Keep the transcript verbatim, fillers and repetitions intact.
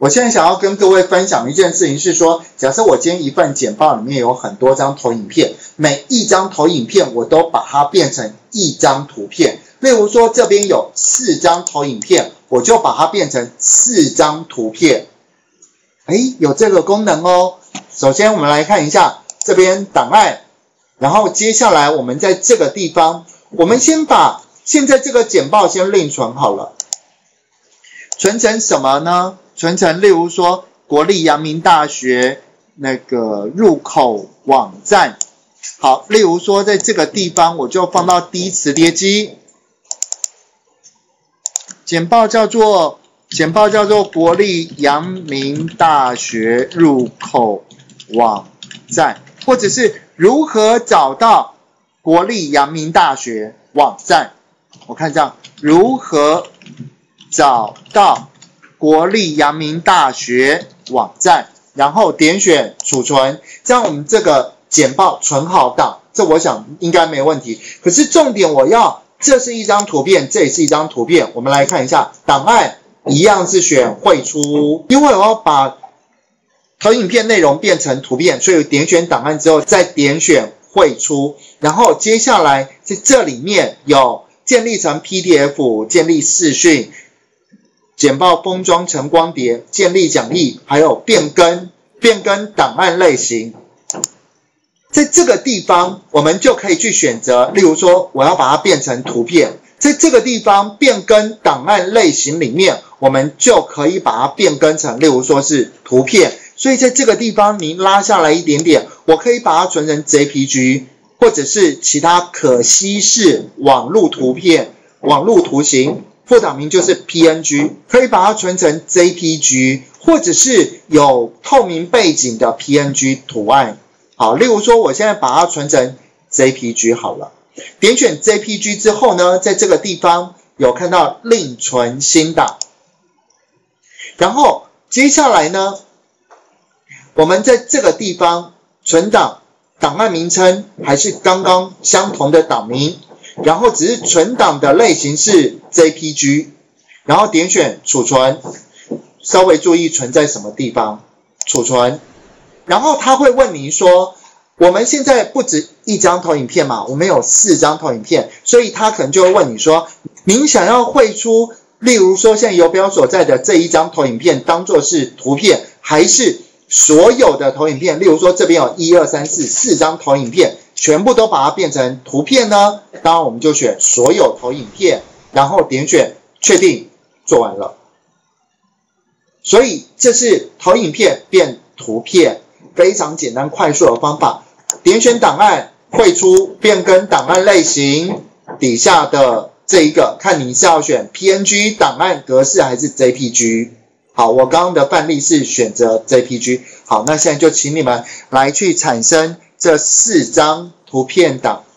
我现在想要跟各位分享一件事情是说，假设我今天一份简报里面有很多张投影片，每一张投影片我都把它变成一张图片。例如说这边有四张投影片，我就把它变成四张图片。诶，有这个功能哦。首先我们来看一下这边档案，然后接下来我们在这个地方，我们先把现在这个简报先另存好了。存成什么呢？存成例如说国立阳明大学那个入口网站。好，例如说在这个地方我就放到低磁碟机。简报叫做简报叫做国立阳明大学入口网站，或者是如何找到国立阳明大学网站。我看这样，如何找到国立阳明大学网站，然后点选储存，这样我们这个简报存好档，这我想应该没问题。可是重点我要，这是一张图片，这也是一张图片，我们来看一下档案，一样是选汇出，因为我要把投影片内容变成图片，所以点选档案之后再点选汇出，然后接下来在这里面有建立成 P D F、建立视讯、简报封装成光碟、建立讲义，还有变更变更档案类型。在这个地方我们就可以去选择，例如说我要把它变成图片，在这个地方变更档案类型里面，我们就可以把它变更成例如说是图片。所以在这个地方你拉下来一点点，我可以把它存成 J P G 或者是其他可稀释网络图片、网络图形，副档名就是 P N G， 可以把它存成 J P G， 或者是有透明背景的 P N G 图案。好，例如说我现在把它存成 J P G 好了，点选 J P G 之后呢，在这个地方有看到另存新档，然后接下来呢，我们在这个地方存档，档案名称还是刚刚相同的档名，然后只是存档的类型是 J P G， 然后点选储存，稍微注意存在什么地方，储存，然后他会问你说，我们现在不止一张投影片嘛，我们有四张投影片，所以他可能就会问你说，您想要汇出，例如说现在游标所在的这一张投影片当作是图片，还是所有的投影片，例如说这边有一二三四四张投影片，全部都把它变成图片呢？当然我们就选所有投影片，然后点选确定，做完了。所以这是投影片变图片非常简单快速的方法。点选档案，汇出，变更档案类型，底下的这一个看你是要选 P N G 档案格式还是 J P G。好，我刚刚的范例是选择 J P G。好，那现在就请你们来去产生这四张图片档。